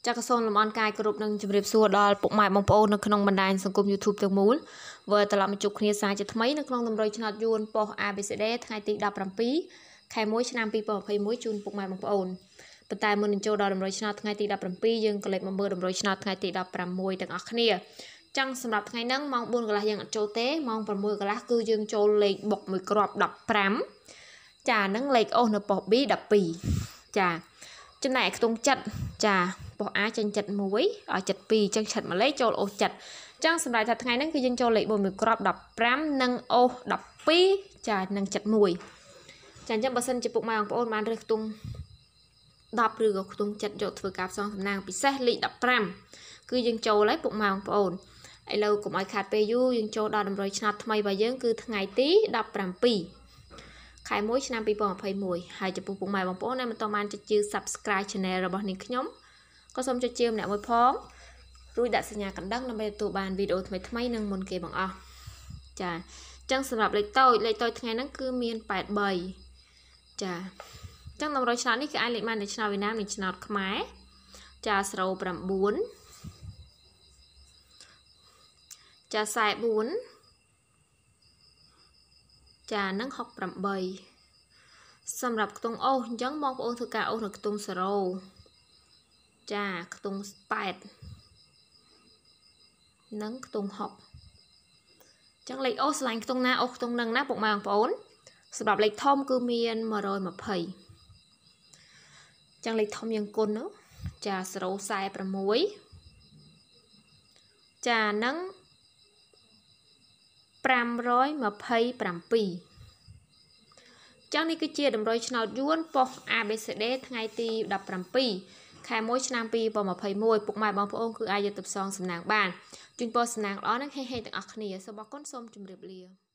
ចាក់សូនលំអនកាយគ្រប់នឹងជម្រាបសួរដល់ពុកម៉ែបងប្អូននៅក្នុងបណ្ដាញសង្គម YouTube ទាំងមូលវិលត្រឡប់មកជួបគ្នាសារជាថ្មីនៅក្នុងតម្រុយឆ្នោតយួនប៉ុស្តិ៍ Abcd ថ្ងៃទី17ខែ1ឆ្នាំ2021ជូនពុកម៉ែបងប្អូនប៉ុន្តែមុននឹងចូលដល់តម្រុយឆ្នោតថ្ងៃទី17យើងក៏លេខមកមើលតម្រុយឆ្នោតថ្ងៃទី16ទាំងអស់គ្នាចឹងសម្រាប់ថ្ងៃហ្នឹងម៉ោង 4 កន្លះយើងអត់ចូលទេម៉ោង 6 កន្លះគឺយើងចូលលេខបុកមួយគ្រាប់15ចាហ្នឹងលេខអូសនៅប៉ុស្តិ៍ B 12ចាចំណែកខ្ទង់ចិត្តចាប៉ុស្តិ៍ A ចេញ71ឲ្យ72ចឹងឆិតមួយលេខចូលអូសចិត្តចឹងសម្រាប់ថាថ្ងៃហ្នឹងគឺយើងចូលលេខបុកមួយគ្រាប់15និងអូស12ចានិង71ចាអញ្ចឹងបើសិនជាពុកម៉ែបងប្អូនបានរើសខ្ទង់10ឬក៏ខ្ទង់ចិត្តយកធ្វើការផ្សងសំណាងពិសេសលេខ15គឺយើងចូលហើយពុកម៉ែបងប្អូនឥឡូវកុំឲ្យខាតពេលយូរយើងចូលដល់តម្រុយឆ្នោតថ្មីរបស់យើងគឺថ្ងៃទី17ខែ1ឆ្នាំ2021ហើយចំពោះពុកម៉ែបងប្អូនដែលមិនទាន់បានចុច Subscribe Channel របស់នាងខ្ញុំក៏សូមចុចជាម្នាក់មួយផងរួចដាក់សញ្ញាកណ្ដឹងដើម្បីទទួលបានវីដេអូថ្មីៗនិងមុនគេបងអស់ចាអញ្ចឹងសម្រាប់លេខតូចថ្ងៃហ្នឹងគឺមាន83ចាអញ្ចឹងតម្រុយឆ្នោតនេះគឺអាចលេខបានទាំងឆ្នោតវៀតណាមនិងឆ្នោតខ្មែរចា09ចា44ចានឹង68សម្រាប់ខ្ទង់អូសអញ្ចឹងបងប្អូនធ្វើការអូសនៅខ្ទង់0ចាខ្ទង់8និងខ្ទង់60អញ្ចឹងលេខអូសឆ្លាញ់ខ្ទង់ណាអូសខ្ទង់នឹងណាពុកម៉ែបងប្អូនសម្រាប់លេខធំគឺមាន120អញ្ចឹងលេខធំយើងគុណនោះចា046ចានឹង527ចឹងនេះគឺជាតម្រុយឆ្នោតយួនប៉ុស្តិ៍ Abcd ថ្ងៃទី17ខែ1ឆ្នាំ2021ពុកម៉ែបងប្អូនគឺអាចយកទៅផ្សងសំណាងបានជូនពរសំណាងល្អនឹងហេហេទាំងអស់គ្នាសូមអរគុណសូមជម្រាបលា